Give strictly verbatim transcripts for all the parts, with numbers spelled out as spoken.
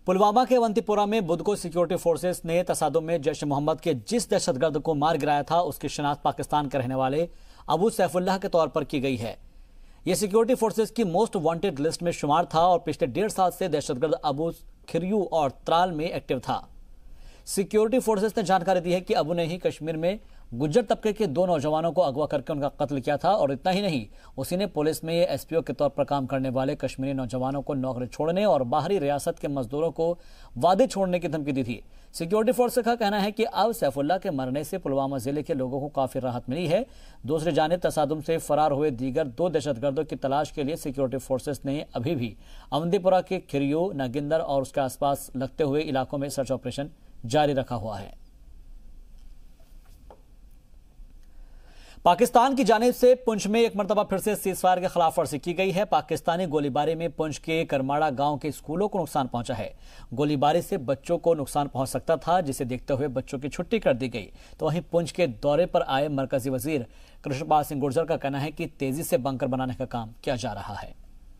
पुलवामा के अवंतीपोरा में बुध को सिक्योरिटी फोर्सेस ने तसादुम में जैश मोहम्मद के जिस दहशतगर्द को मार गिराया था उसकी शनाख्त पाकिस्तान के रहने वाले अबू सैफुल्लाह के तौर पर की गई है। यह सिक्योरिटी फोर्सेस की मोस्ट वांटेड लिस्ट में शुमार था और पिछले डेढ़ साल से दहशतगर्द अबू खिरयू और त्राल में एक्टिव था। सिक्योरिटी फोर्सेस ने जानकारी दी है कि अबू ने ही कश्मीर में गुज्जर तबके के दो नौजवानों को अगवा करके उनका कत्ल किया था और इतना ही नहीं, उसी ने पुलिस में एसपीओ के तौर पर काम करने वाले कश्मीरी नौजवानों को नौकरी छोड़ने और बाहरी रियासत के मजदूरों को वादे छोड़ने की धमकी दी थी। सिक्योरिटी फोर्स का कहना है कि अब सैफुल्लाह के मरने से पुलवामा जिले के लोगों को काफी राहत मिली है। दूसरी जानिब तसादुम से फरार हुए दीगर दो दहशतगर्दों की तलाश के लिए सिक्योरिटी फोर्सेस ने अभी भी अवंतीपोरा के खिरियो, नागिंदर और उसके आसपास लगते हुए इलाकों में सर्च ऑपरेशन जारी रखा हुआ है। पाकिस्तान की जानिब से पुंछ में एक मरतबा फिर से सीजफायर के खिलाफ वर्जी की गई है। पाकिस्तानी गोलीबारी में पुंछ के करमाड़ा गांव के स्कूलों को नुकसान पहुंचा है। गोलीबारी से बच्चों को नुकसान पहुंच सकता था, जिसे देखते हुए बच्चों की छुट्टी कर दी गई। तो वहीं पुंछ के दौरे पर आए मरकजी वजीर कृष्णपाल सिंह गुर्जर का कहना है कि तेजी से बंकर बनाने का काम किया जा रहा है।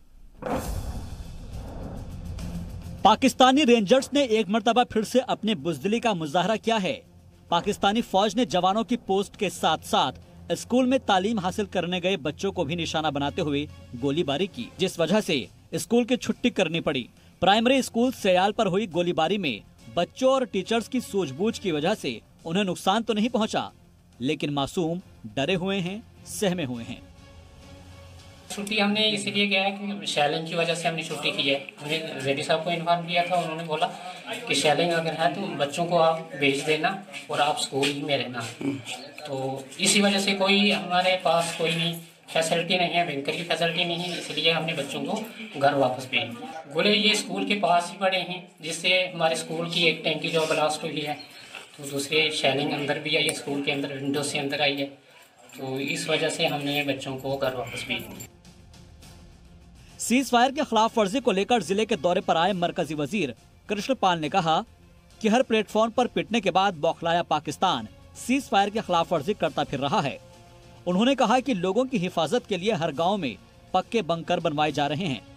पाकिस्तानी रेंजर्स ने एक मरतबा फिर से अपनी बुजदिली का मुजाहरा किया है। पाकिस्तानी फौज ने जवानों की पोस्ट के साथ साथ स्कूल में तालीम हासिल करने गए बच्चों को भी निशाना बनाते हुए गोलीबारी की, जिस वजह से स्कूल की छुट्टी करनी पड़ी। प्राइमरी स्कूल सयाल पर हुई गोलीबारी में बच्चों और टीचर्स की सूझबूझ की वजह से उन्हें नुकसान तो नहीं पहुंचा, लेकिन मासूम डरे हुए हैं, सहमे हुए हैं। छुट्टी हमने इसीलिए किया है कि शैलिंग की वजह से हमने छुट्टी की है। हमने रेड्डी साहब को इन्फॉर्म किया था, उन्होंने बोला कि शैलिंग अगर है तो बच्चों को आप भेज देना और आप स्कूल ही में रहना। तो इसी वजह से कोई हमारे पास कोई भी फैसिलिटी नहीं है, बैंकर की फैसिलिटी नहीं है, इसलिए हमने बच्चों को घर वापस भेज दिया। बोले ये स्कूल के पास ही पड़े हैं, जिससे हमारे स्कूल की एक टैंकी जो ब्लास्ट हुई है, तो दूसरे शैलिंग अंदर भी आई है, स्कूल के अंदर विंडो से अंदर आई है। तो इस वजह से हमने बच्चों को घर वापस भेज दिया। सीज फायर के खिलाफ वर्जी को लेकर जिले के दौरे पर आए मरकजी वजीर कृष्णपाल ने कहा कि हर प्लेटफॉर्म पर पिटने के बाद बौखलाया पाकिस्तान सीज फायर के खिलाफ वर्जी करता फिर रहा है। उन्होंने कहा कि लोगों की हिफाजत के लिए हर गांव में पक्के बंकर बनवाए जा रहे हैं,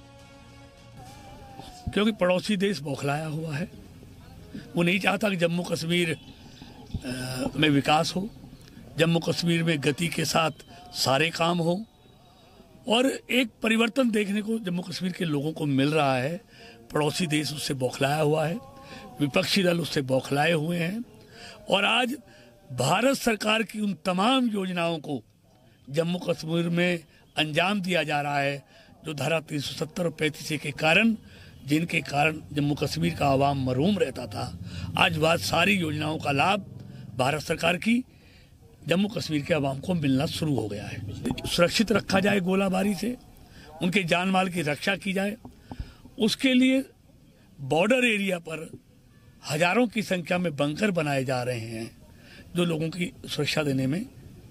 क्योंकि पड़ोसी देश बौखलाया हुआ है। वो नहीं चाहता कि जम्मू कश्मीर में विकास हो, जम्मू कश्मीर में गति के साथ सारे काम हो, और एक परिवर्तन देखने को जम्मू कश्मीर के लोगों को मिल रहा है। पड़ोसी देश उससे बौखलाया हुआ है, विपक्षी दल उससे बौखलाए हुए हैं, और आज भारत सरकार की उन तमाम योजनाओं को जम्मू कश्मीर में अंजाम दिया जा रहा है, जो धारा तीन सौ सत्तर और पैंतीस के कारण, जिनके कारण जम्मू कश्मीर का आवाम महरूम रहता था। आज बाद सारी योजनाओं का लाभ भारत सरकार की जम्मू कश्मीर के आवाम को मिलना शुरू हो गया है। सुरक्षित रखा जाए गोलाबारी से, उनके जान माल की रक्षा की जाए, उसके लिए बॉर्डर एरिया पर हजारों की संख्या में बंकर बनाए जा रहे हैं, जो लोगों की सुरक्षा देने में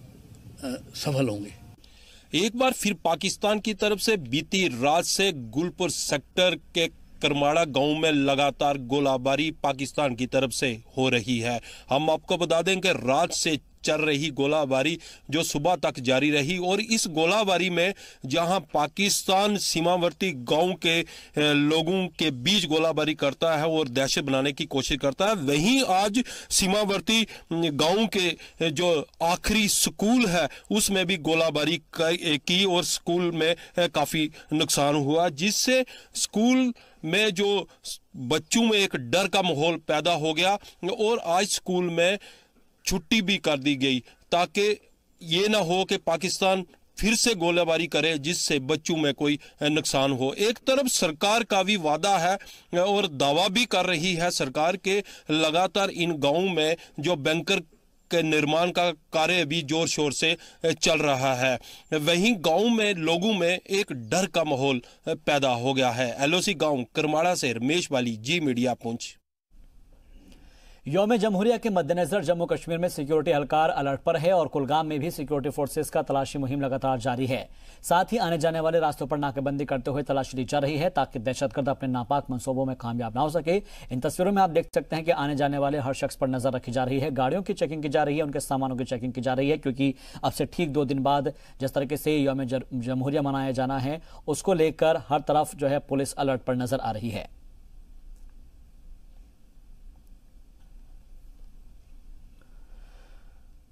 सफल होंगे। एक बार फिर पाकिस्तान की तरफ से बीती रात से गुलपुर सेक्टर के करमाड़ा गांव में लगातार गोलाबारी पाकिस्तान की तरफ से हो रही है। हम आपको बता दें कि रात से चल रही गोलाबारी जो सुबह तक जारी रही, और इस गोलाबारी में जहां पाकिस्तान सीमावर्ती गांव के लोगों के बीच गोलाबारी करता है और दहशत बनाने की कोशिश करता है, वहीं आज सीमावर्ती गांव के जो आखिरी स्कूल है उसमें भी गोलाबारी की और स्कूल में काफी नुकसान हुआ, जिससे स्कूल में जो बच्चों में एक डर का माहौल पैदा हो गया और आज स्कूल में छुट्टी भी कर दी गई, ताकि ये ना हो कि पाकिस्तान फिर से गोलीबारी करे जिससे बच्चों में कोई नुकसान हो। एक तरफ सरकार का भी वादा है और दावा भी कर रही है सरकार के लगातार इन गांवों में जो बैंकर के निर्माण का कार्य भी जोर शोर से चल रहा है, वहीं गांव में लोगों में एक डर का माहौल पैदा हो गया है। एलओसी गांव करमाड़ा से रमेश वाली, जी मीडिया पुंछ। यौम जमहूरिया के मद्देनजर जम्मू कश्मीर में सिक्योरिटी एहलकार अलर्ट पर है और कुलगाम में भी सिक्योरिटी फोर्सेस का तलाशी मुहिम लगातार जारी है। साथ ही आने जाने वाले रास्तों पर नाकेबंदी करते हुए तलाशी ली जा रही है, ताकि दहशतगर्द अपने नापाक मंसूबों में कामयाब ना हो सके। इन तस्वीरों में आप देख सकते हैं कि आने जाने वाले हर शख्स पर नजर रखी जा रही है, गाड़ियों की चेकिंग की जा रही है, उनके सामानों की चेकिंग की जा रही है, क्योंकि अब से ठीक दो दिन बाद जिस तरीके से यौम जमहूरिया मनाया जाना है, उसको लेकर हर तरफ जो है पुलिस अलर्ट पर नजर आ रही है।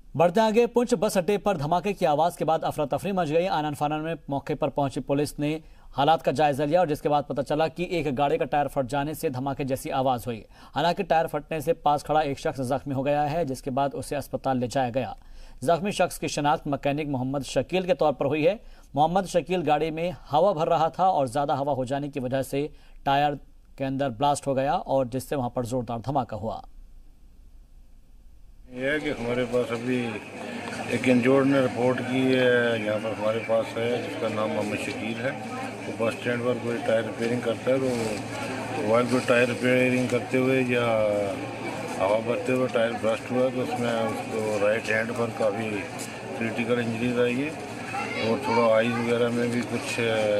बढ़ते आगे, पुंछ बस अड्डे पर धमाके की आवाज के बाद अफरा तफरी मच गई। आनन फानन में मौके पर पहुंची पुलिस ने हालात का जायजा लिया और जिसके बाद पता चला कि एक गाड़ी का टायर फट जाने से धमाके जैसी आवाज हुई। हालांकि टायर फटने से पास खड़ा एक शख्स जख्मी हो गया है, जिसके बाद उसे अस्पताल ले जाया गया। जख्मी शख्स की शिनाख्त मैकेनिक मोहम्मद शकील के तौर पर हुई है। मोहम्मद शकील गाड़ी में हवा भर रहा था और ज्यादा हवा हो जाने की वजह से टायर के अंदर ब्लास्ट हो गया और जिससे वहां पर जोरदार धमाका हुआ। यह है कि हमारे पास अभी एक इंजोर्ड ने रिपोर्ट की है, यहाँ पर हमारे पास है, जिसका नाम मोहम्मद शकील है। वो तो बस स्टैंड पर कोई टायर रिपेयरिंग करता है, तो वाइल कोई टायर रिपेयरिंग करते हुए या हवा भरते हुए टायर ब्रस्ट हुआ, तो उसमें उसको राइट हैंड पर काफ़ी क्रिटिकल इंजरीज आई है और थोड़ा आईज वगैरह में भी कुछ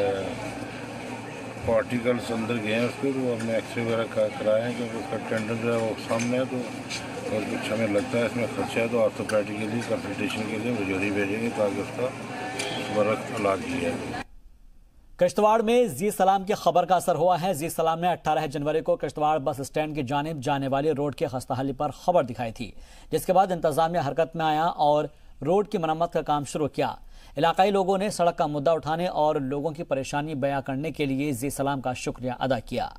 पार्टिकल्स अंदर गए हैं उसके, तो हमने एक्सरे वगैरह कराए हैं क्योंकि उसका टेंडर जो है वो सामने है। तो और कुछ हमें लगता है इसमें खर्चा है, तो ऑर्थोपेडिकली कंसल्टेशन के लिए मुझे भेजेंगे ताकि उसका वक्त इलाज किया जाए। किश्तवाड़ में जी सलाम की खबर का असर हुआ है। जी सलाम ने अठारह जनवरी को किश्तवाड़ बस स्टैंड की जानिब जाने वाली रोड के खस्ताहाली पर खबर दिखाई थी, जिसके बाद इंतजामिया हरकत में आया और रोड की मरम्मत का काम शुरू किया। इलाकाई लोगों ने सड़क का मुद्दा उठाने और लोगों की परेशानी बयां करने के लिए जी सलाम का शुक्रिया अदा किया,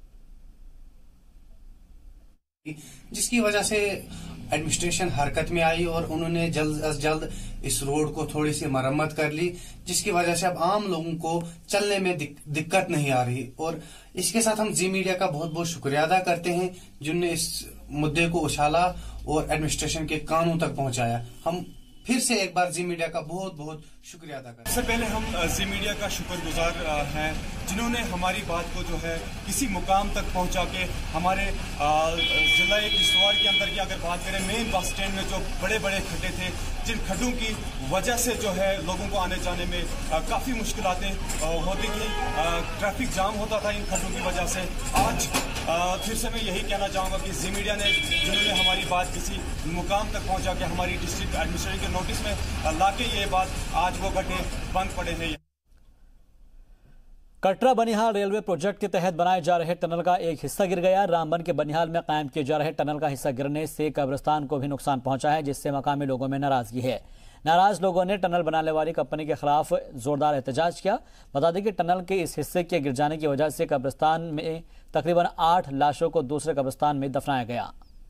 जिसकी वजह से एडमिनिस्ट्रेशन हरकत में आई और उन्होंने जल्द अज जल्द इस रोड को थोड़ी सी मरम्मत कर ली, जिसकी वजह से अब आम लोगों को चलने में दिक, दिक्कत नहीं आ रही। और इसके साथ हम जी मीडिया का बहुत बहुत शुक्रिया अदा करते हैं जिनने इस मुद्दे को उछाला और एडमिनिस्ट्रेशन के कानों तक पहुंचाया। हम फिर से एक बार जी मीडिया का बहुत बहुत शुक्रिया अदा करते हैं। सबसे पहले हम जी मीडिया का शुक्रगुजार हैं जिन्होंने हमारी बात को जो है किसी मुकाम तक पहुंचा के हमारे जिला किश्तवाड़ के अंदर की अगर बात करें मेन बस स्टैंड में जो बड़े बड़े खड्डे थे, जिन खड्डों की वजह से जो है लोगों को आने जाने में काफ़ी मुश्किलातें होती थी, ट्रैफिक जाम होता था इन खड्डों की वजह से। आज फिर से मैं यही कहना चाहूँगा कि जी मीडिया ने जिन्होंने हमारी बात किसी मुकाम तक पहुँचा के हमारी डिस्ट्रिक्ट एडमिनिस्ट्रेशन के नोटिस में ला के ये बात आज वो गड्ढे बंद पड़े हैं। कटरा बनिहाल रेलवे प्रोजेक्ट के तहत बनाए जा रहे टनल का एक हिस्सा गिर गया। रामबन के बनिहाल में कायम किए जा रहे टनल का हिस्सा गिरने से कब्रिस्तान को भी नुकसान पहुंचा है, जिससे मकामी लोगों में नाराजगी है। नाराज लोगों ने टनल बनाने वाली कंपनी के खिलाफ जोरदार एहतजाज किया। बता दें कि टनल के इस हिस्से के गिर जाने की वजह से कब्रिस्तान में तकरीबन आठ लाशों को दूसरे कब्रिस्तान में दफनाया गया।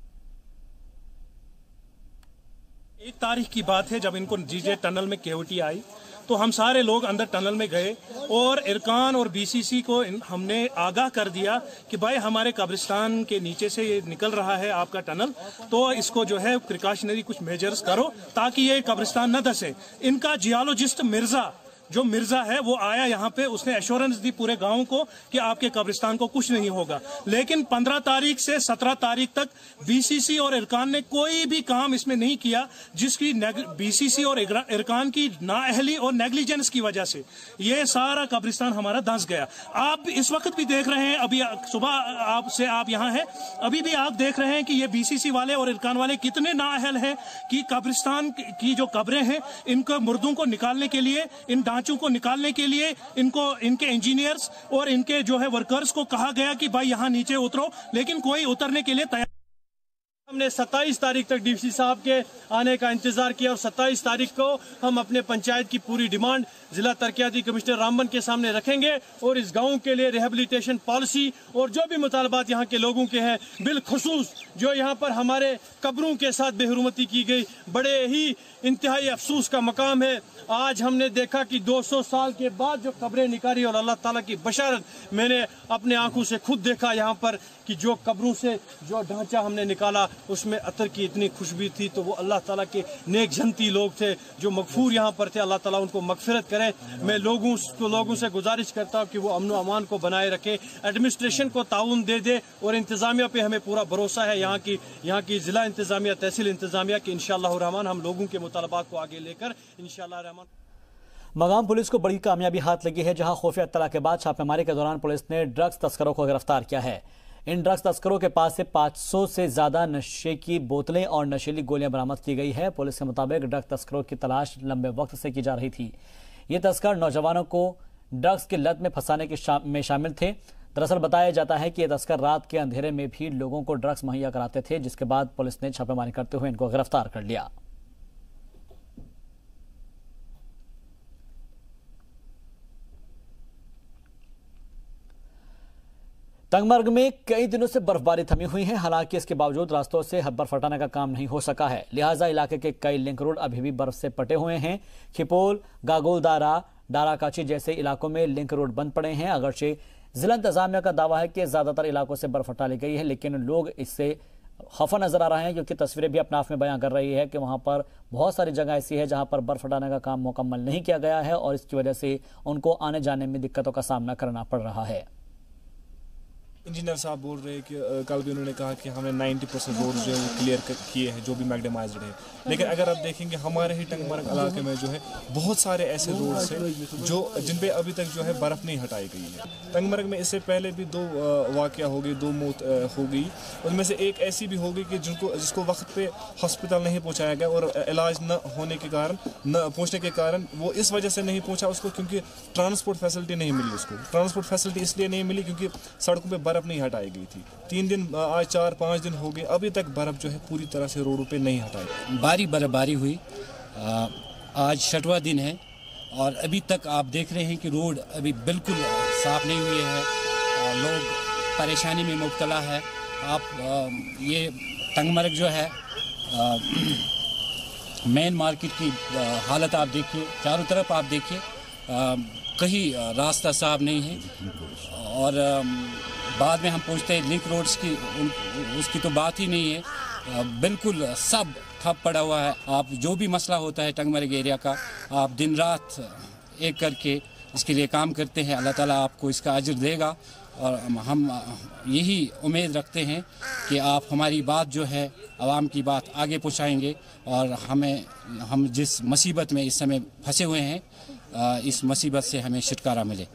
एक तारीख की बात है जब इनको जीजे टनल में केवटी आई तो हम सारे लोग अंदर टनल में गए और इरकान और बीसीसी को हमने आगाह कर दिया कि भाई हमारे कब्रिस्तान के नीचे से ये निकल रहा है आपका टनल, तो इसको जो है प्रिकॉशनरी कुछ मेजर्स करो ताकि ये कब्रिस्तान न धसे। इनका जियोलॉजिस्ट मिर्जा जो मिर्जा है वो आया यहाँ पे, उसने एश्योरेंस दी पूरे गांव को कि आपके कब्रिस्तान को कुछ नहीं होगा। लेकिन पंद्रह तारीख से सत्रह तारीख तक बीसीसी और इरकान ने कोई भी काम इसमें नहीं किया, जिसकी बीसीसी और इरकान की नाअहली और नेग्लिजेंस की वजह से ये सारा कब्रिस्तान हमारा धंस गया। आप इस वक्त भी देख रहे हैं, अभी सुबह आपसे आप यहाँ हैं, अभी भी आप देख रहे हैं कि ये बीसीसी वाले और इरकान वाले कितने नाअहल हैं कि कब्रिस्तान की जो कब्रें हैं इनको मुर्दों को निकालने के लिए, इन ढांचों को निकालने के लिए इनको इनके इंजीनियर्स और इनके जो है वर्कर्स को कहा गया कि भाई यहाँ नीचे उतरो, लेकिन कोई उतरने के लिए तैयार। हमने सत्ताईस तारीख तक डीसी साहब के आने का इंतजार किया और सत्ताईस तारीख को हम अपने पंचायत की पूरी डिमांड जिला तरक्याती कमिश्नर रामबन के सामने रखेंगे और इस गांव के लिए रिहेबिलिटेशन पॉलिसी और जो भी मुतालबात यहाँ के लोगों के हैं, बिलखुसूस जो यहाँ पर हमारे कब्रों के साथ बेहुरमती की गई, बड़े ही इंतहाई अफसोस का मकाम है। आज हमने देखा कि दो सौ साल के बाद जो कब्रें निकाली और अल्लाह ताला की बशारत मैंने अपने आंखों से खुद देखा यहाँ पर कि जो कब्रों से जो ढांचा हमने निकाला उसमें अतर की इतनी खुशबू थी, तो वो अल्लाह ताला के नेक जनती लोग थे जो मगफूर यहाँ पर थे। अल्लाह ताला उनको मगफिरत करे। मैं लोगों को लोगों से गुजारिश करता हूँ कि वो अमन अमान को बनाए रखे, एडमिनिस्ट्रेशन को ताउन दे दे और इंतजामिया पे हमें पूरा भरोसा है, यहाँ की यहाँ की जिला इंतजामिया, तहसील इंतजामिया की इंशाअल्लाह रहमान हम लोगों के मुतालबात को आगे लेकर इंशाअल्लाह रहमान। मगाम पुलिस को बड़ी कामयाबी हाथ लगी है, जहां खुफिया इत्तला के बाद छापेमारी के दौरान पुलिस ने ड्रग्स तस्करों को गिरफ्तार किया है। इन ड्रग्स तस्करों के पास से पाँच सौ से ज्यादा नशे की बोतलें और नशीली गोलियां बरामद की गई है। पुलिस के मुताबिक ड्रग्स तस्करों की तलाश लंबे वक्त से की जा रही थी। ये तस्कर नौजवानों को ड्रग्स की लत में फंसाने के शा, में शामिल थे। दरअसल बताया जाता है कि ये तस्कर रात के अंधेरे में भी लोगों को ड्रग्स मुहैया कराते थे, जिसके बाद पुलिस ने छापेमारी करते हुए इनको गिरफ्तार कर लिया। तंगमर्ग में कई दिनों से बर्फबारी थमी हुई है। हालांकि इसके बावजूद रास्तों से बर्फ हटाने का काम नहीं हो सका है, लिहाजा इलाके के कई लिंक रोड अभी भी बर्फ से पटे हुए हैं। खिपोल, गागोलदारा, डाराकाची जैसे इलाकों में लिंक रोड बंद पड़े हैं। अगरचे जिला इंतजामिया का दावा है कि ज्यादातर इलाकों से बर्फ हटा ली गई है, लेकिन लोग इससे खफा नजर आ रहे हैं क्योंकि तस्वीरें भी अपने आप में बयां कर रही है कि वहां पर बहुत सारी जगह ऐसी है जहां पर बर्फ हटाने का काम मुकम्मल नहीं किया गया है और इसकी वजह से उनको आने जाने में दिक्कतों का सामना करना पड़ रहा है। इंजीनियर साहब बोल रहे हैं कि कल भी उन्होंने कहा कि हमने नब्बे परसेंट रोड जो है वो क्लियर किए हैं जो भी मैग्डेमाइज्ड है, लेकिन अगर आप देखेंगे हमारे ही टंगमर्ग इलाके में जो है बहुत सारे ऐसे रोड्स हैं जो जिन पे अभी तक जो है बर्फ़ नहीं हटाई गई है। टंगमर्ग में इससे पहले भी दो वाक़या हो गई, दो मौत हो गई, उनमें से एक ऐसी भी हो गई कि जिनको जिसको वक्त पे हॉस्पिटल नहीं पहुँचाया गया और इलाज न होने के कारण न पहुँचने के कारण वो इस वजह से नहीं पहुँचा उसको क्योंकि ट्रांसपोर्ट फैसिलिटी नहीं मिली उसको। ट्रांसपोर्ट फैसिलिटी इसलिए नहीं मिली क्योंकि सड़कों पर बर्फ नहीं हटाई गई थी। तीन दिन आज चार पाँच दिन हो गए, अभी तक बर्फ जो है पूरी तरह से रोडों पे नहीं हटाई। भारी बर्फबारी हुई, आज छठवां दिन है और अभी तक आप देख रहे हैं कि रोड अभी बिल्कुल साफ नहीं हुए हैं, लोग परेशानी में मुब्तला है। आप ये टंगमर्ग जो है मेन मार्केट की हालत आप देखिए, चारों तरफ आप देखिए कहीं रास्ता साफ नहीं है और बाद में हम पूछते हैं लिंक रोड्स की, उसकी तो बात ही नहीं है, बिल्कुल सब ठप पड़ा हुआ है। आप जो भी मसला होता है टंगमर्ग एरिया का, आप दिन रात एक करके इसके लिए काम करते हैं। अल्लाह ताला आपको इसका अजर देगा और हम यही उम्मीद रखते हैं कि आप हमारी बात जो है आवाम की बात आगे पहुंचाएंगे और हमें हम जिस मुसीबत में इस समय फंसे हुए हैं इस मुसीबत से हमें छुटकारा मिले।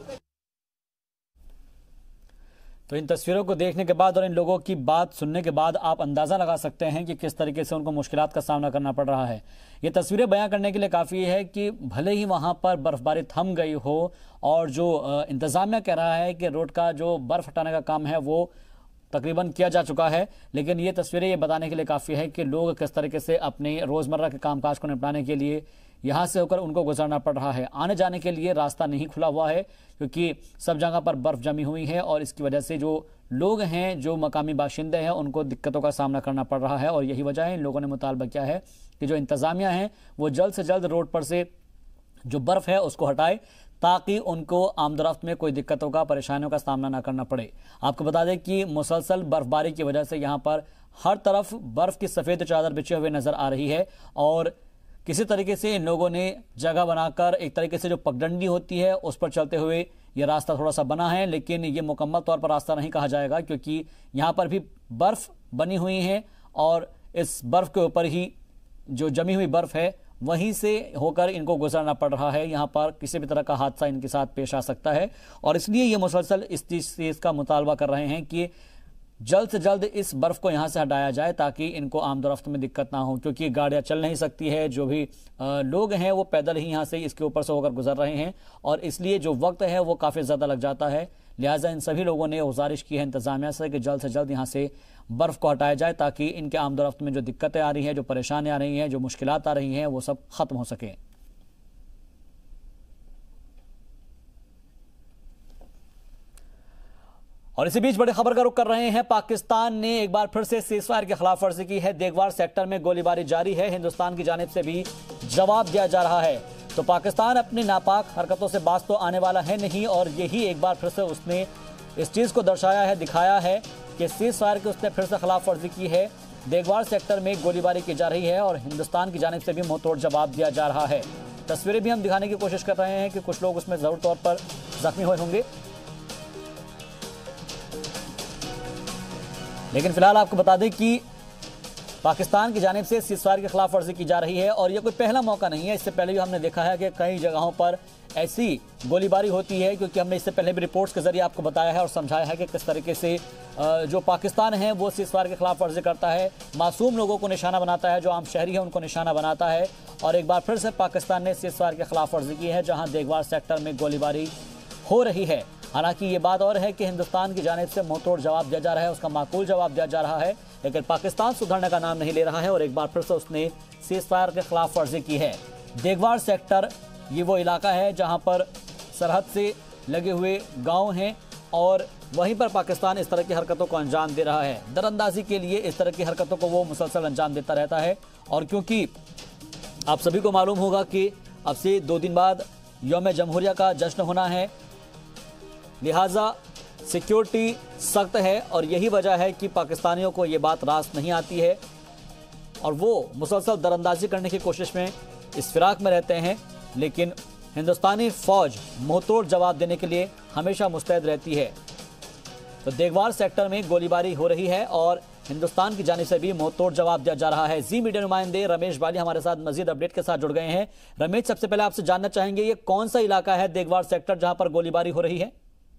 तो इन तस्वीरों को देखने के बाद और इन लोगों की बात सुनने के बाद आप अंदाज़ा लगा सकते हैं कि किस तरीके से उनको मुश्किलात का सामना करना पड़ रहा है। ये तस्वीरें बयां करने के लिए काफ़ी है कि भले ही वहां पर बर्फबारी थम गई हो और जो इंतज़ामिया कह रहा है कि रोड का जो बर्फ़ हटाने का काम है वो तकरीबन किया जा चुका है, लेकिन ये तस्वीरें ये बताने के लिए काफ़ी है कि लोग किस तरीके से अपने रोज़मर्रा के कामकाज को निपटाने के लिए यहाँ से होकर उनको गुजरना पड़ रहा है। आने जाने के लिए रास्ता नहीं खुला हुआ है क्योंकि सब जगह पर बर्फ़ जमी हुई है और इसकी वजह से जो लोग हैं, जो मकामी बाशिंदे हैं, उनको दिक्कतों का सामना करना पड़ रहा है और यही वजह है इन लोगों ने मुतालबा किया है कि जो इंतज़ामिया है वो जल्द से जल्द रोड पर से जो बर्फ़ है उसको हटाए ताकि उनको आमदरफ्त में कोई दिक्कतों का, परेशानियों का सामना ना करना पड़े। आपको बता दें कि मुसलसल बर्फबारी की वजह से यहाँ पर हर तरफ बर्फ़ की सफ़ेद चादर बिछे हुए नज़र आ रही है और किसी तरीके से इन लोगों ने जगह बनाकर एक तरीके से जो पगडंडी होती है उस पर चलते हुए ये रास्ता थोड़ा सा बना है, लेकिन ये मुकम्मल तौर पर रास्ता नहीं कहा जाएगा क्योंकि यहाँ पर भी बर्फ़ बनी हुई है और इस बर्फ़ के ऊपर ही जो जमी हुई बर्फ़ है वहीं से होकर इनको गुजरना पड़ रहा है। यहाँ पर किसी भी तरह का हादसा इनके साथ पेश आ सकता है और इसलिए ये मुसलसल इस चीज़ का मुतालबा कर रहे हैं कि जल्द से जल्द इस बर्फ़ को यहाँ से हटाया जाए ताकि इनको आमदरफ्त में दिक्कत ना हो, क्योंकि गाड़ियाँ चल नहीं सकती है। जो भी आ, लोग हैं वो पैदल ही यहाँ से इसके ऊपर से होकर गुजर रहे हैं और इसलिए जो वक्त है वो काफ़ी ज़्यादा लग जाता है। लिहाजा इन सभी लोगों ने गुजारिश की है इंतज़ामिया से कि जल्द से जल्द यहाँ से बर्फ़ को हटाया जाए ताकि इनके आमदरफ्त में जो दिक्कतें आ रही हैं, जो परेशानियाँ आ रही हैं, जो मुश्किलात आ रही हैं, वो सब ख़त्म हो सकें। और इसी बीच बड़ी खबर का रुख कर रहे हैं। पाकिस्तान ने एक बार फिर से सीज़फायर की खिलाफ वर्जी की है। देगवार सेक्टर में गोलीबारी जारी है। हिंदुस्तान की जानिब से भी जवाब दिया जा रहा है। तो पाकिस्तान अपनी नापाक हरकतों से बाज तो आने वाला है नहीं और यही एक बार फिर से उसने इस चीज़ को दर्शाया है, दिखाया है कि सीज़फायर की उसने फिर से खिलाफ वर्जी की है। देगवार सेक्टर में गोलीबारी की जा रही है और हिंदुस्तान की जानिब से भी मुंहतोड़ जवाब दिया जा रहा है। तस्वीरें भी हम दिखाने की कोशिश कर रहे हैं कि कुछ लोग उसमें ज़रूर तौर पर जख्मी हुए होंगे, लेकिन फिलहाल आपको बता दें कि पाकिस्तान की जानिब से सीज़फायर की खिलाफ वर्जी की जा रही है और यह कोई पहला मौका नहीं है। इससे पहले भी हमने देखा है कि कई जगहों पर ऐसी गोलीबारी होती है, क्योंकि हमने इससे पहले भी रिपोर्ट्स के जरिए आपको बताया है और समझाया है कि किस तरीके से जो पाकिस्तान है वो सीज़फायर की खिलाफ वर्जी करता है, मासूम लोगों को निशाना बनाता है, जो आम शहरी है उनको निशाना बनाता है। और एक बार फिर से पाकिस्तान ने सीज़फायर की खिलाफ वर्जी की है जहाँ देगवार सेक्टर में गोलीबारी हो रही है। हालांकि ये बात और है कि हिंदुस्तान की जानिब से मुंहतोड़ जवाब दिया जा रहा है, उसका माकूल जवाब दिया जा रहा है, लेकिन पाकिस्तान सुधरने का नाम नहीं ले रहा है और एक बार फिर से उसने सीज़फायर के खिलाफ वर्जी की है। देगवार सेक्टर ये वो इलाका है जहां पर सरहद से लगे हुए गांव हैं और वहीं पर पाकिस्तान इस तरह की हरकतों को अंजाम दे रहा है। दरअंदाजी के लिए इस तरह की हरकतों को वो मुसलसल अंजाम देता रहता है। और क्योंकि आप सभी को मालूम होगा कि अब से दो दिन बाद यौम जमहूरिया का जश्न होना है, लिहाजा सिक्योरिटी सख्त है और यही वजह है कि पाकिस्तानियों को ये बात रास नहीं आती है और वो मुसलसल दरअंदाजी करने की कोशिश में इस फिराक में रहते हैं। लेकिन हिंदुस्तानी फौज मुंहतोड़ जवाब देने के लिए हमेशा मुस्तैद रहती है। तो देगवार सेक्टर में गोलीबारी हो रही है और हिंदुस्तान की जानिब से भी मुंहतोड़ जवाब दिया जा रहा है। जी मीडिया नुमाइंदे रमेश बाली हमारे साथ मजीद अपडेट के साथ जुड़ गए हैं। रमेश, सबसे पहले आपसे जानना चाहेंगे ये कौन सा इलाका है देगवार सेक्टर जहां पर गोलीबारी हो रही है?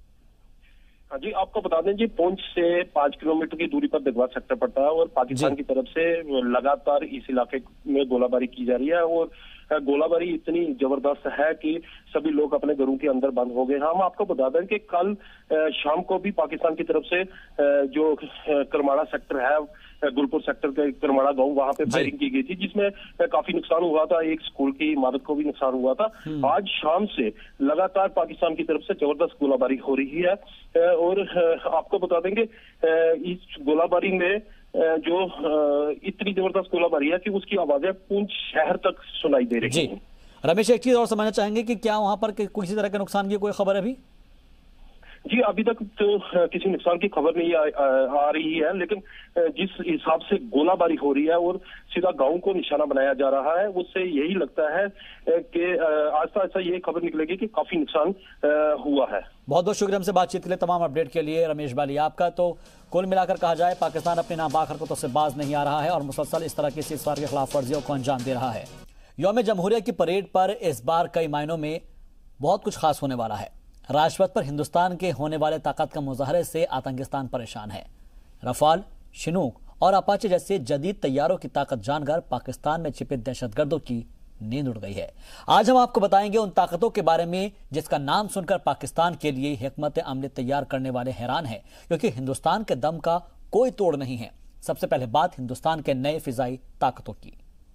हाँ जी, आपको बता दें जी, पुंछ से पांच किलोमीटर की दूरी पर देगवार सेक्टर पड़ता है और पाकिस्तान की तरफ से लगातार इस इलाके में गोलाबारी की जा रही है और गोलाबारी इतनी जबरदस्त है कि सभी लोग अपने घरों के अंदर बंद हो गए। हम आपको बता दें कि कल शाम को भी पाकिस्तान की तरफ से जो करमाड़ा सेक्टर है, गुलपुर सेक्टर के करमाड़ा गांव, वहां पे फायरिंग की गई थी जिसमें काफी नुकसान हुआ था। एक स्कूल की इमारत को भी नुकसान हुआ था। आज शाम से लगातार पाकिस्तान की तरफ से जबरदस्त गोलाबारी हो रही है और आपको बता देंगे इस गोलाबारी में जो इतनी जबरदस्त गोलाबारी है कि उसकी आवाजें पुंछ शहर तक सुनाई दे रही हैं। रमेश, एक चीज और समझना चाहेंगे कि क्या वहां पर किसी तरह के नुकसान की कोई खबर है अभी? जी, अभी तक तो किसी नुकसान की खबर नहीं आ, आ, आ रही है, लेकिन जिस हिसाब से गोलाबारी हो रही है और सीधा गांव को निशाना बनाया जा रहा है, उससे यही लगता है कि आस्ता आस्ता ये खबर निकलेगी कि काफी नुकसान हुआ है। बहुत बहुत शुक्रिया हमसे बातचीत के लिए, तमाम अपडेट के लिए रमेश बाली आपका। तो कुल मिलाकर कहा जाए पाकिस्तान अपनी नापाक हरकतों से बाज नहीं आ रहा है और मुसलसल इस तरह की सीज़फायर के खिलाफ वर्जियों को अंजाम दे रहा है। यौम जमहूरिया की परेड पर इस बार कई मायनों में बहुत कुछ खास होने वाला है। राजपथ पर हिंदुस्तान के होने वाले ताकत का मुजाहरे से आतंकिस्तान परेशान है। रफाल, शिनूक और अपाचे जैसे जदीद तैयारों की ताकत जानकर पाकिस्तान में छिपे दहशतगर्दों की नींद उड़ गई है। आज हम आपको बताएंगे उन ताकतों के बारे में जिसका नाम सुनकर पाकिस्तान के लिए हिकमत अमली तैयार करने वाले हैरान हैं, क्योंकि हिंदुस्तान के दम का कोई तोड़ नहीं है। सबसे पहले बात हिंदुस्तान के नए फिजाई ताकतों की।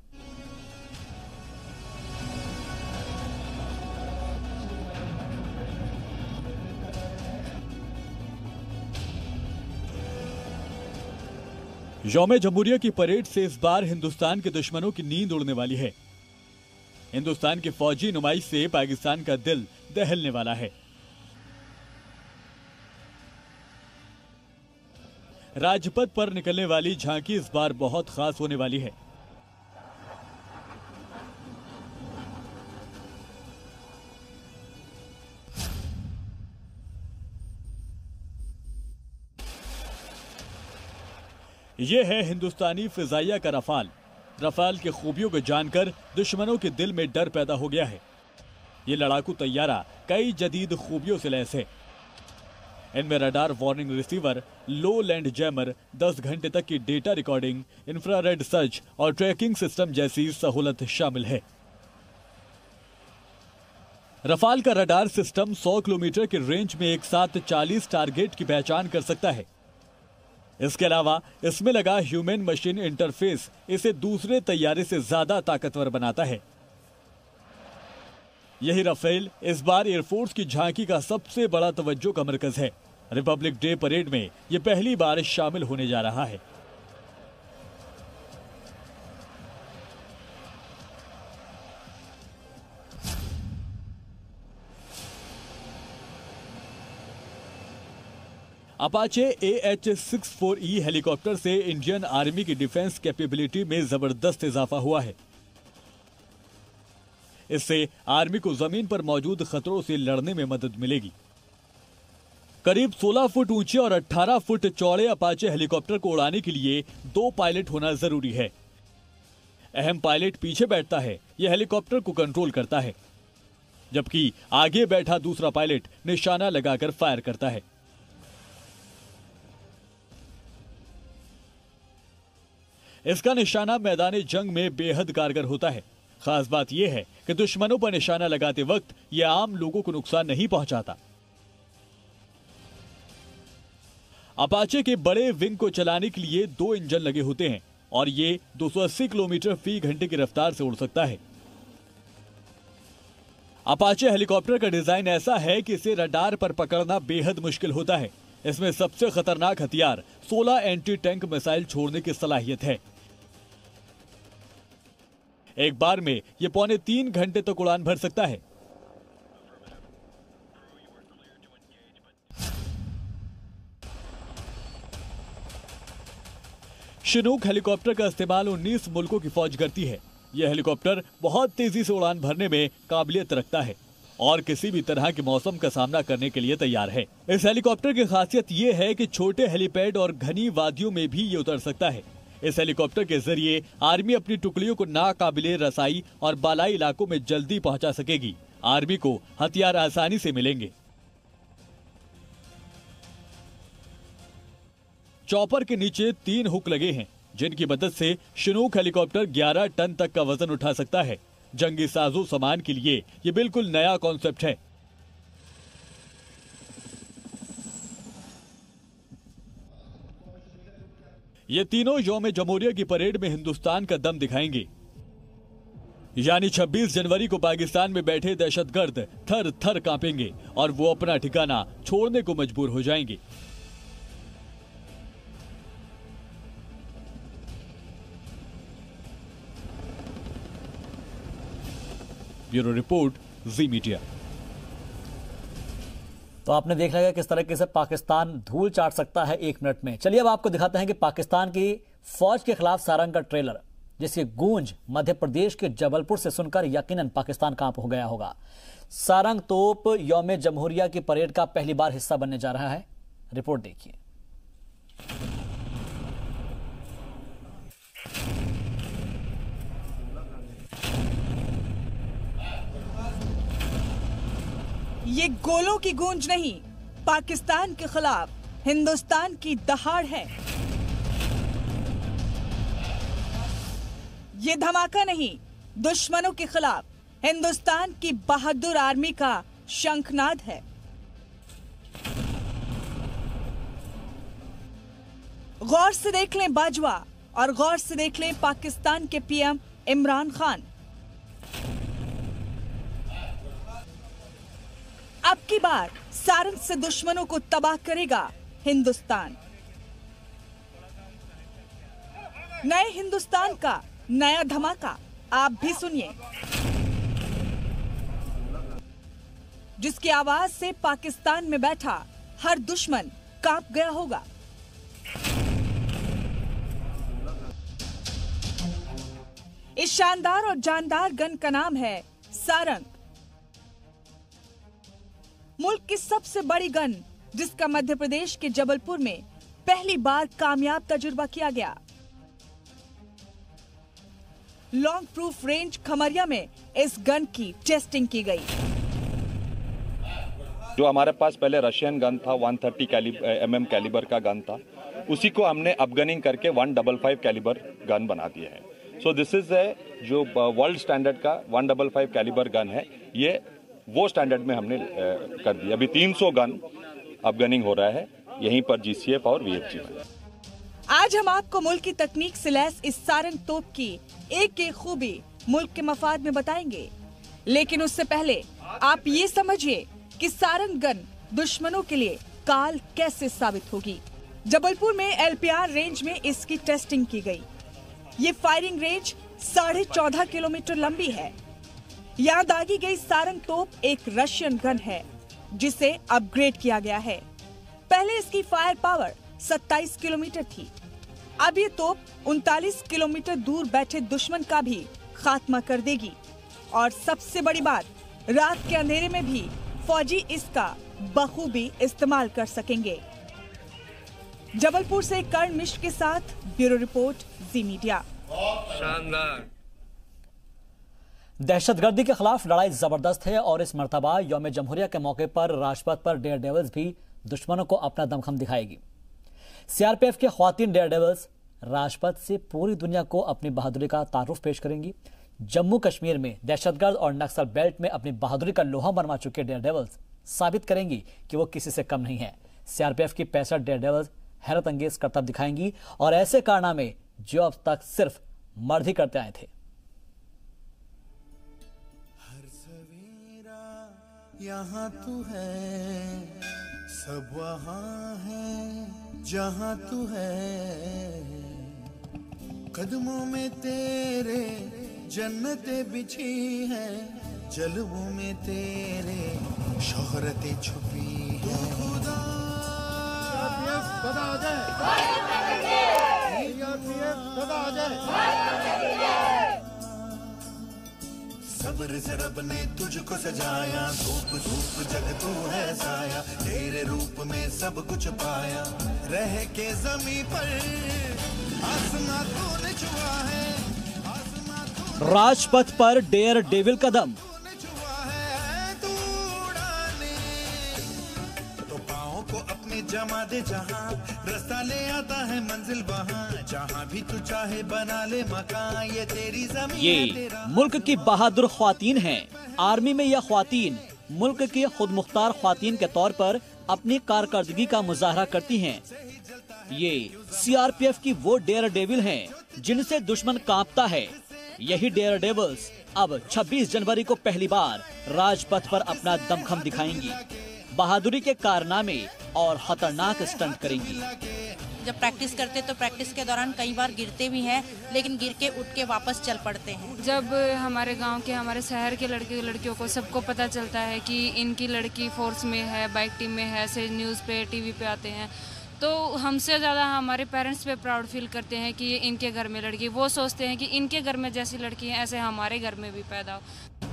यौम जमहूरिया की परेड से इस बार हिंदुस्तान के दुश्मनों की नींद उड़ने वाली है। हिंदुस्तान की फौजी नुमाइश से पाकिस्तान का दिल दहलने वाला है। राजपथ पर निकलने वाली झांकी इस बार बहुत खास होने वाली है। यह है हिंदुस्तानी फिजाइया का रफाल। रफाल की खूबियों को जानकर दुश्मनों के दिल में डर पैदा हो गया है। ये लड़ाकू तैयारा कई जदीद खूबियों से लैस है। इनमें radar warning receiver, low land jammer, दस घंटे तक की डेटा रिकॉर्डिंग, इंफ्रारेड सर्च और ट्रैकिंग सिस्टम जैसी सहूलत शामिल है। रफाल का रडार सिस्टम सौ किलोमीटर की रेंज में एक साथ चालीस टारगेट की पहचान कर सकता है। इसके अलावा इसमें लगा ह्यूमन मशीन इंटरफेस इसे दूसरे तैयारे से ज्यादा ताकतवर बनाता है। यही रफेल इस बार एयरफोर्स की झांकी का सबसे बड़ा तवज्जो का मरकज है। रिपब्लिक डे परेड में यह पहली बार शामिल होने जा रहा है। Apache A H six four E helicopter से इंडियन आर्मी की डिफेंस कैपेबिलिटी में जबरदस्त इजाफा हुआ है। इससे आर्मी को जमीन पर मौजूद खतरों से लड़ने में मदद मिलेगी। करीब सोलह फुट ऊंचे और अठारह फुट चौड़े अपाचे हेलीकॉप्टर को उड़ाने के लिए दो पायलट होना जरूरी है। अहम पायलट पीछे बैठता है, यह हेलीकॉप्टर को कंट्रोल करता है, जबकि आगे बैठा दूसरा पायलट निशाना लगाकर फायर करता है। इसका निशाना मैदान जंग में बेहद कारगर होता है। खास बात यह है कि दुश्मनों पर निशाना लगाते वक्त यह आम लोगों को नुकसान नहीं पहुंचाता। अपाचे के बड़े विंग को चलाने के लिए दो इंजन लगे होते हैं और ये दो सौ अस्सी किलोमीटर फी घंटे की रफ्तार से उड़ सकता है। अपाचे हेलीकॉप्टर का डिजाइन ऐसा है कि इसे रडार पर पकड़ना बेहद मुश्किल होता है। इसमें सबसे खतरनाक हथियार सोलह एंटी टैंक मिसाइल छोड़ने की सलाहियत है। एक बार में यह पौने तीन घंटे तक उड़ान भर सकता है। शिनूक हेलीकॉप्टर का इस्तेमाल उन्नीस मुल्कों की फौज करती है। यह हेलीकॉप्टर बहुत तेजी से उड़ान भरने में काबिलियत रखता है और किसी भी तरह के मौसम का सामना करने के लिए तैयार है। इस हेलीकॉप्टर की खासियत यह है कि छोटे हेलीपैड और घनी वादियों में भी ये उतर सकता है। इस हेलीकॉप्टर के जरिए आर्मी अपनी टुकड़ियों को नाकाबिले रसाई और बालाई इलाकों में जल्दी पहुंचा सकेगी। आर्मी को हथियार आसानी से मिलेंगे। चॉपर के नीचे तीन हुक लगे हैं जिनकी मदद से शिनूक हेलीकॉप्टर ग्यारह टन तक का वजन उठा सकता है। जंगी साजो सामान के लिए ये बिल्कुल नया कॉन्सेप्ट है। ये तीनों यौम जमहूरिया की परेड में हिंदुस्तान का दम दिखाएंगे। यानी छब्बीस जनवरी को पाकिस्तान में बैठे दहशतगर्द थर थर कांपेंगे और वो अपना ठिकाना छोड़ने को मजबूर हो जाएंगे। Bureau report, Zee media. तो आपने देख लिया किस तरीके से पाकिस्तान धूल चाट सकता है एक मिनट में। चलिए अब आपको दिखाते हैं कि पाकिस्तान की फौज के खिलाफ सारंग का ट्रेलर, जिसकी गूंज मध्य प्रदेश के जबलपुर से सुनकर यकीनन पाकिस्तान कांप हो गया होगा। सारंग तोप यौम जमहूरिया की परेड का पहली बार हिस्सा बनने जा रहा है। रिपोर्ट देखिए। ये गोलों की गूंज नहीं, पाकिस्तान के खिलाफ हिंदुस्तान की दहाड़ है। ये धमाका नहीं, दुश्मनों के खिलाफ हिंदुस्तान की बहादुर आर्मी का शंखनाद है। गौर से देख लें बाजवा और गौर से देख लें पाकिस्तान के पीएम इमरान खान। अब की बार सारंग से दुश्मनों को तबाह करेगा हिंदुस्तान। नए हिंदुस्तान का नया धमाका आप भी सुनिए, जिसकी आवाज से पाकिस्तान में बैठा हर दुश्मन कांप गया होगा। इस शानदार और जानदार गन का नाम है सारंग। मुल्क की सबसे बड़ी गन, जिसका मध्य प्रदेश के जबलपुर में पहली बार कामयाब तजुर्बा किया गया। लॉन्ग प्रूफ रेंज खमरिया में इस गन की टेस्टिंग की गई। जो हमारे पास पहले रशियन गन था एक सौ तीस एम एम कैलिबर का गन था, उसी को हमने अपगनिंग करके एक सौ पचपन कैलिबर गन बना दिया है। सो दिस इज है जो वर्ल्ड स्टैंडर्ड का एक सौ पचपन कैलिबर गन है, ये वो स्टैंडर्ड में हमने कर दिया। अभी तीन सौ गन अपगनिंग हो रहा है यहीं पर जीसीएफ और वीएफजी में। आज हम आपको मुल्क की तकनीक से लैस इस सारंग तोप की एक एक खूबी मुल्क के मफाद में बताएंगे, लेकिन उससे पहले आप ये समझिए कि सारंग गन दुश्मनों के लिए काल कैसे साबित होगी। जबलपुर में एलपीआर रेंज में इसकी टेस्टिंग की गई। ये फायरिंग रेंज साढ़े चौदह किलोमीटर लंबी है। यहाँ दागी गई सारंग तोप एक रशियन गन है, जिसे अपग्रेड किया गया है। पहले इसकी फायर पावर सत्ताईस किलोमीटर थी। अब ये तोप उनतालीस किलोमीटर दूर बैठे दुश्मन का भी खात्मा कर देगी। और सबसे बड़ी बात, रात के अंधेरे में भी फौजी इसका बखूबी इस्तेमाल कर सकेंगे। जबलपुर से कर्ण मिश्र के साथ ब्यूरो रिपोर्ट, जी मीडिया। शानदार। दहशतगर्दी के खिलाफ लड़ाई जबरदस्त है और इस मर्तबा यौम जमहूरिया के मौके पर राजपथ पर डेयर डेविल्स भी दुश्मनों को अपना दमखम दिखाएगी। सीआरपीएफ के ख्वातीन डेयर डेविल्स राजपथ से पूरी दुनिया को अपनी बहादुरी का तारुफ पेश करेंगी। जम्मू कश्मीर में दहशतगर्द और नक्सल बेल्ट में अपनी बहादुरी का लोहा मनवा चुके डेयर डेविल्स साबित करेंगी कि वो किसी से कम नहीं है। सीआरपीएफ की पैंसठ डेयर डेविल्स हैरत अंगेज करतब दिखाएंगी और ऐसे कारनामे जो अब तक सिर्फ मर्द ही करते आए थे। यहाँ तू है सब वहाँ है जहाँ तू है, कदमों में तेरे जन्नतें बिछी है, जलवों में तेरे शोहरतें छुपी है। खुदा सदा सब्र से रब ने तुझको सजाया, धूप धूप जग तू है साया, तेरे रूप में सब कुछ पाया, रह के ज़मीं पर आसमां तूने छुआ है, आसमां तूने राजपथ पर डेयर डेविल कदम। छुआ है तू उड़ाने, तो पाँव को अपने जमा दे जहां, रास्ता ले आता है मंजिल वहां, जहां भी तू चाहे बना ले मकान, ये तेरी जमीन ये मुल्क की बहादुर ख्वातीन हैं। आर्मी में यह ख्वातीन मुल्क की खुद मुख्तार ख्वातीन के तौर पर अपनी कारकर्दगी का मुजाहरा करती हैं। ये सीआरपीएफ की वो डेयर डेविल हैं जिनसे दुश्मन कांपता है। यही डेयर डेविल्स अब छब्बीस जनवरी को पहली बार राजपथ पर अपना दमखम दिखाएंगी, बहादुरी के कारनामे और खतरनाक स्टंट करेंगी। जब प्रैक्टिस करते तो प्रैक्टिस के दौरान कई बार गिरते भी हैं, लेकिन गिर के उठ के वापस चल पड़ते हैं। जब हमारे गांव के, हमारे शहर के लड़के लड़कियों को सबको पता चलता है कि इनकी लड़की फोर्स में है, बाइक टीम में है, ऐसे न्यूज़ पे टीवी पे आते हैं, तो हमसे ज़्यादा हमारे पेरेंट्स पे प्राउड फील करते हैं कि इनके घर में लड़की, वो सोचते हैं कि इनके घर में जैसी लड़की है ऐसे हमारे घर में भी पैदा हो।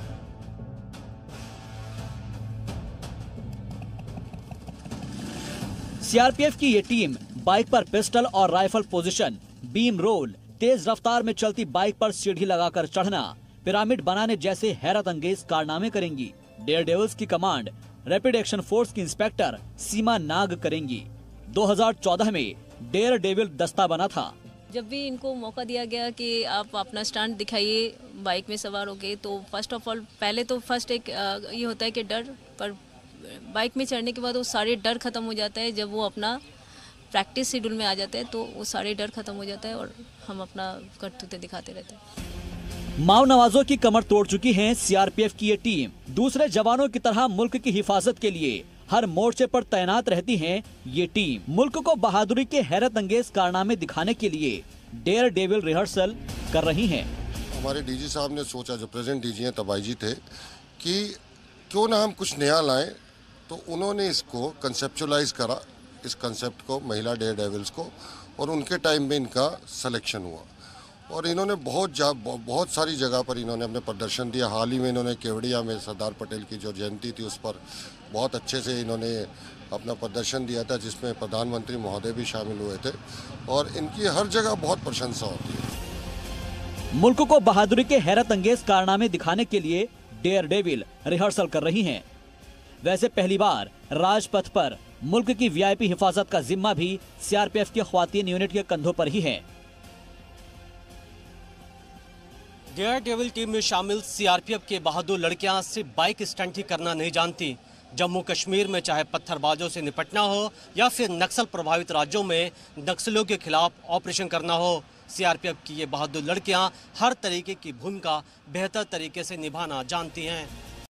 सीआरपीएफ की ये टीम बाइक पर पिस्टल और राइफल पोजीशन, बीम रोल, तेज रफ्तार में चलती बाइक पर सीढ़ी लगाकर चढ़ना, पिरामिड बनाने जैसे हैरत अंगेज कारनामे करेंगी। डेयर डेविल्स की कमांड रैपिड एक्शन फोर्स की इंस्पेक्टर सीमा नाग करेंगी। दो हज़ार चौदह में डेयर डेविल दस्ता बना था। जब भी इनको मौका दिया गया कि आप अपना स्टंट दिखाइए बाइक में सवार होके, तो फर्स्ट ऑफ ऑल पहले तो फर्स्ट एक ये होता है कि डर, पर बाइक में चढ़ने के बाद वो सारे डर खत्म हो जाता है। जब वो अपना प्रैक्टिस शेड्यूल में आ जाते हैं तो वो सारे डर खत्म हो जाता है और हम अपना करतूते दिखाते रहते हैं। माओ नवाजों की कमर तोड़ चुकी है सीआरपीएफ की ये टीम। दूसरे जवानों की तरह मुल्क की हिफाजत के लिए हर मोर्चे पर तैनात रहती है ये टीम। मुल्क को बहादुरी के हैरत अंगेज कारनामे दिखाने के लिए डेयर डेविल रिहर्सल कर रही हैं। हमारे डीजी साहब ने सोचा, जो प्रेजेंट डीजी हैं तबाई थे, कि क्यों ना हम कुछ नया लाएं, तो उन्होंने इसको कंसेप्चुलाइज करा, इस कंसेप्ट को, महिला डेयर डेविल्स को, और उनके टाइम में इनका सिलेक्शन हुआ और इन्होंने बहुत जा बहुत सारी जगह पर इन्होंने अपने प्रदर्शन दिया। हाल ही में इन्होंने केवड़िया में सरदार पटेल की जो जयंती थी उस पर बहुत अच्छे से इन्होंने अपना प्रदर्शन दिया था, जिसमें प्रधानमंत्री महोदय भी शामिल हुए थे और इनकी हर जगह बहुत प्रशंसा होती है। मुल्क को बहादुरी के हैरत अंगेज कारनामे दिखाने के लिए डेयर डेविल रिहर्सल कर रही हैं। वैसे पहली बार राजपथ पर मुल्क की वीआईपी हिफाजत का जिम्मा भी सीआरपीएफ की ख्वातीन यूनिट के कंधों पर ही है। डेयर डेविल टीम में शामिल सीआरपीएफ के बहादुर लड़कियां सिर्फ बाइक स्टंट ही करना नहीं जानती। जम्मू कश्मीर में चाहे पत्थरबाजों से निपटना हो या फिर नक्सल प्रभावित राज्यों में नक्सलियों के खिलाफ ऑपरेशन करना हो, सीआरपीएफ की ये बहादुर लड़कियां हर तरीके की भूमिका बेहतर तरीके से निभाना जानती हैं।